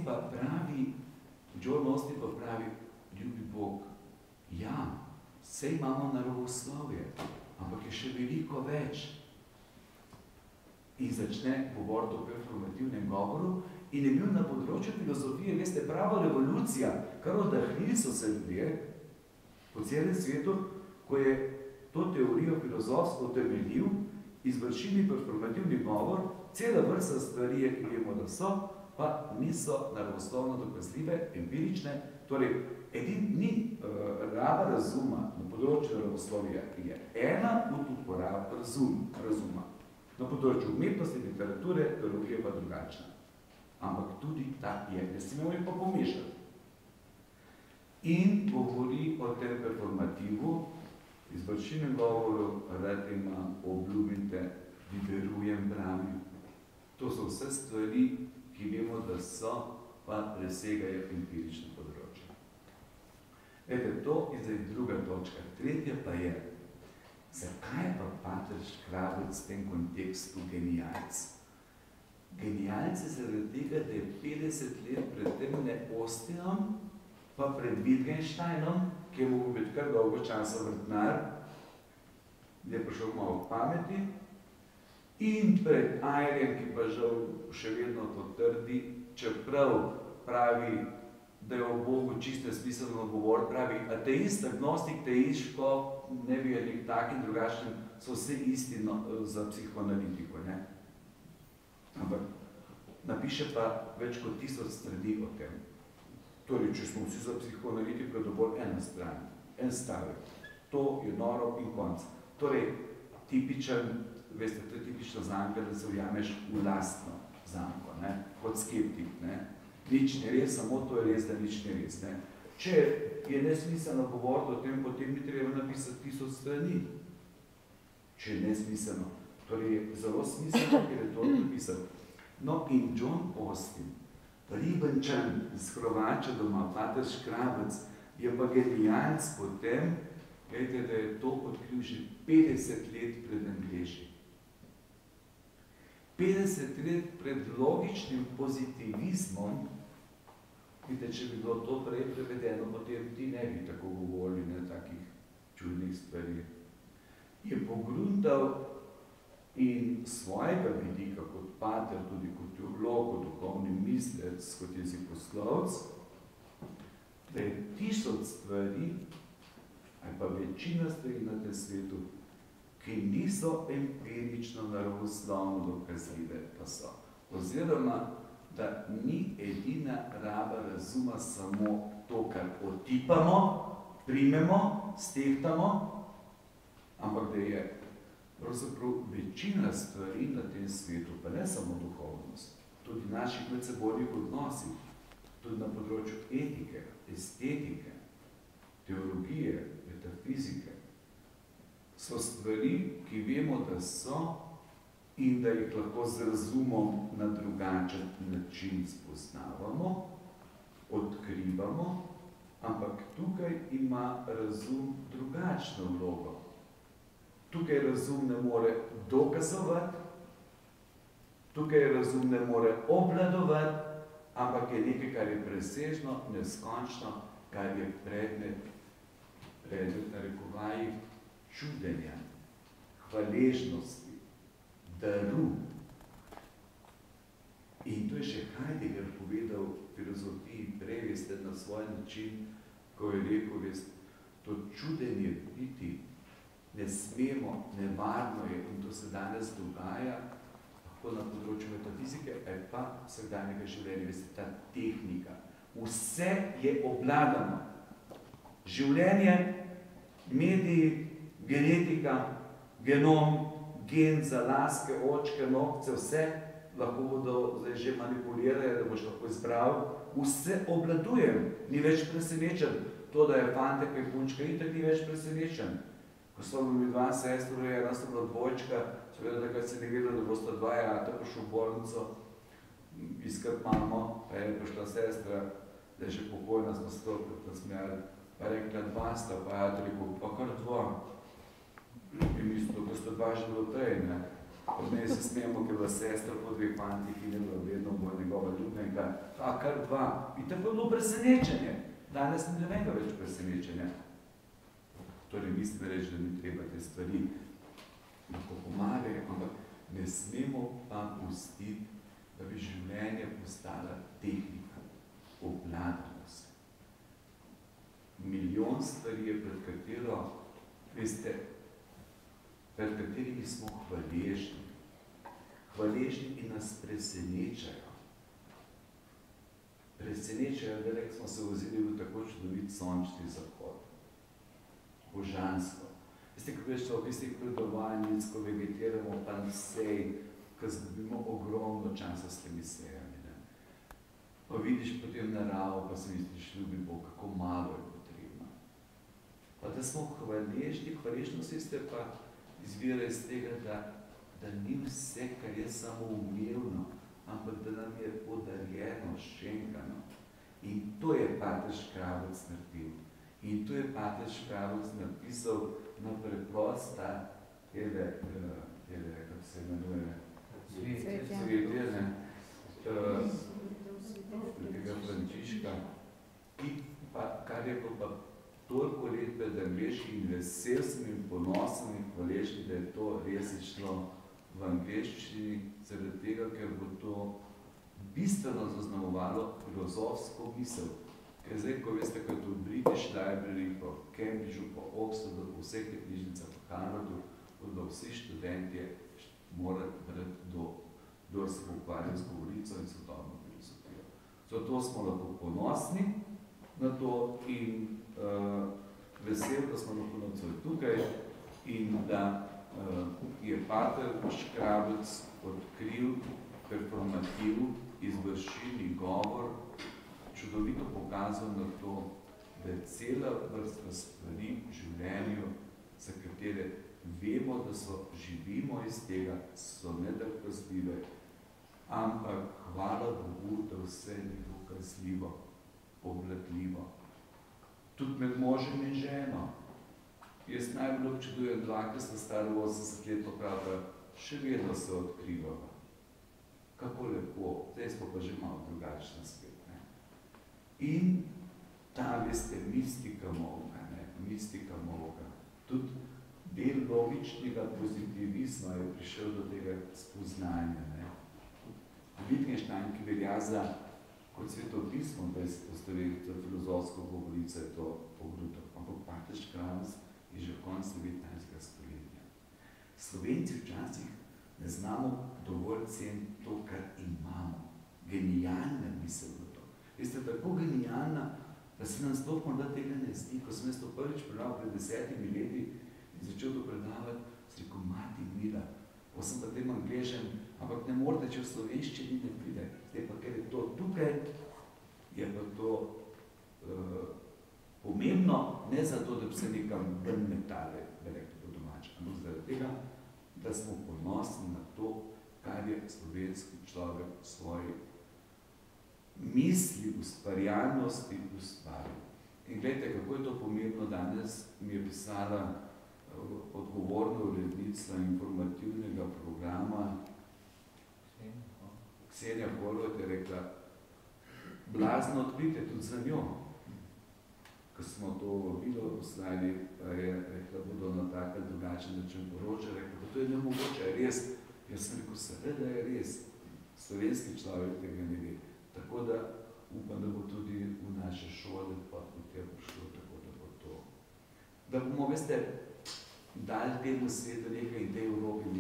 pa pravi, John Austin pa pravi, ljubi Bog, ja, sej imamo naravoslovje, ampak je še veliko več. In začne govoriti o performativnem govoru in je bil na področju filozofije, veste, prava revolucija, kar oddahnili so se ljudje po celem svetu, ko je to teorijo filozofsko utemeljil, izvršili performativni govor, cela vrsta stvari je, ki vemo, da so, pa niso naravoslovno dokazljive, empirične, torej ni raba razuma na področju naravoslovja, ki je ena od uporab razuma. Na področju umetnosti, literature, teologije pa drugačna. Ampak tudi ta je, ne smemo jih pa pomešati. In govori o tem performativu, izvršilnem govoru, rad ima, obljubite, liberujem, pravim. To so vse stvari, ki vemo, da so, pa presegajo empirično področje. Vete, to je zdaj druga točka. Tretja pa je, zakaj pa pater Škrabec v tem kontekstu genialc? Genialc je zaradi tega, da je 50 let pred tem ne Austinom, pa pred Wittgensteinom, ki je mogel biti kar dolgo časa vrtnar, je prišel malo pameti, in pred Ayrem, ki pa žal še vedno to trdi, čeprav pravi, da je o Bogu čisto smiselno govor, pravi ateist, agnostik, teistko, ne bi je nek tak in drugačen, so vse isti za psihoanalitiko, ne? Ampak napiše pa več kot 1000 strani o tem. Torej, če smo vsi za psihoanalitiko, je dovolj ena stran, en stavek. To je noro in konc. Torej, tipičen, veste, to je tipična zanka, da se ujameš v lastno zanko, ne? Kot skeptik, ne? Nič ne res, samo to je res, da nič ne res, ne? Če je nesmiselno govoriti o tem, potem mi treba napisati 1000 strani. Če je nesmiselno. Torej je zelo smiselno, ker je to napisati. No in John Austin, Ribenčan iz Hrovača doma, pater Škrabec, je pa genialc po tem, gledajte, da je to odkril že 50 let pred Angleži. 50 let pred logičnim pozitivizmom, vidite, če bi bilo to prej prevedeno, potem ti ne bi tako govorili, ne, takih čudnih stvari. Je pogruntal in svojega vidika kot pater, tudi kot teolog, kot duhovni mislec, kot jezikoslovec, da je 1000 stvari, ali pa večina stvari na tem svetu, ki niso empirično naravoslovno dokazljive, pa so. Oziroma, da ni edina raba razuma samo to, kar otipamo, primemo, stehtamo, ampak da je pravzaprav večina stvari na tem svetu, pa ne samo duhovnost, tudi naših medsebojnih odnosih, tudi na področju etike, estetike, teologije, metafizike, so stvari, ki vemo, da so in da jih lahko z razumom na drugačen način spoznavamo, odkrivamo, ampak tukaj ima razum drugačno vlogo. Tukaj razum ne more dokazovati, tukaj razum ne more obvladovati, ampak je nekaj, kar je presežno, neskončno, kar je predmet narekovaji čudenja, hvaležnosti, daru. In to je še Heidegger povedal v filozofiji prej, veste, na svoj način, ko je rekel, veste, to čudenje biti ne smemo, nevarno je, in to se danes dogaja, lahko na področju metafizike, ali pa vsakdanjega življenja, veste, ta tehnika. Vse je obvladano. Življenje, mediji, genetika, genom, gen za laske, očke, nokce, vse lahko bodo zdaj že manipulirajo, da boš lahko izbral. Vse obvladujem, ni več presenečen. To, da je fantek in punčka, itak ni več presenečen. Ko so bili dva sestra, ena sta bila dvojčka, seveda takrat se ne vedela, da bosta dva jata prišel v bolnico iskat mamo, pa je prišla sestra, da je še pokojna, smo se toliko nasmejali, pa je rekla, dva sta, pa jata rekel, pa kar dva. In mislil, da sta dva že bilo prej, ne? Od meni se smemo, ker je bila sestra po 2 fantih in je bila vedno bolj njegova ljubljenka. Kar 2. In tako je bilo presenečenje. Danes ni nobenega več presenečenja. Torej, mislim reči, da ni treba te stvari lahko pomagajo, ampak ne smemo pa pustiti, da bi življenje postala tehnika, obvladamo se. Milijon stvari je, pred katero, veste, pred katerimi smo hvaležni. Hvaležni, ki nas presenečajo. Presenečajo, da smo se vozili v tako čudovit sončni zahod. Božansko. Veste, kako je šlo v tistih predovanjic, ko vegetiramo pa na sej, ko zgubimo ogromno časa s temi sejami. Ne? Pa vidiš potem naravo, pa se misliš, ljubi Bog, kako malo je potrebno. Pa da smo hvaležni, hvaležnost veste pa izvira iz tega, da ni vse, kar je samoumevno, ampak da nam je podarjeno, šenkano. In to je pater Škrabec naredil. In to je pater Škrabec napisal na preprosta, kako se imenuje, Cvetje, tega Frančiška, kar je bilo pa toliko let pred angleški in vesel sem in ponosen in hvaležni, da je to res išlo v angleščini, zaradi tega, ker bo to bistveno zaznamovalo filozofsko misel. Ker zdaj, ko veste, kot v British Library, po Cambridgeu, po Oxfordu, po vseh te knjižnicah, po Harvardu, bodo vsi študentje morali brati, kdor se ukvarja z govorico in sodobno filozofijo. Zato smo lahko ponosni na to in vesel, da smo lahko nocoj tukaj in da je pater Škrabec odkril performativ, izvršilni govor, čudovito pokazal na to, da je cela vrsta stvari v življenju, za katere vemo, da živimo iz tega, so nedokazljive, ampak hvala Bogu, da vse ni dokazljivo, obvladljivo. Tudi med možem in ženo. Jaz najbolj občudujem dva, ki sta stara 80 let, pravda, še vedno se odkrivava. Kako lepo, zdaj smo pa že malo drugačna spet. Ne? In ta, veste, mistika moga, mistika moga. Tudi del logičnega pozitivizma je prišel do tega spoznanja. Wittgenstein, ki velja za kot svetopismo, da je postaviti filozofsko govorico, je to pogruto. Ampak pater Škrabec je že v koncu 19. stoletja. Slovenci včasih ne znamo dovolj ceniti to, kar imamo. Genialna misel v to. Veste, tako genialna, da se nam sploh morda tega ne zdi. Ko sem jaz to prvič predal pred 10 leti in začel to predavati, sem rekel, mati mila, ko sem pa tem Angležem, ampak ne morate, če v slovenščini ne pride. Zdaj pa, ker je to tukaj, je pa to pomembno, ne zato, da bi se nekam ven metale, da rekli po domače, ampak zaradi tega, da smo ponosni na to, kar je slovenski človek v svoji misli, ustvarjalnosti ustvaril. In gledajte, kako je to pomembno, danes mi je pisala odgovorna urednica informativnega programa Ksenija Horvat, je rekla, blazno odkrite tudi za njo. Ko smo to vabilo poslali, je rekla, bodo na tak ali drugačen način poročali, rekla, pa to je nemogoče, je res. Jaz sem rekel, seveda je res. Slovenski človek tega ne ve. Tako da upam, da bo tudi v naše šole pa potem prišlo tako, da bo to. Da bomo, veste, dali temu svetu nekaj in tej Evropi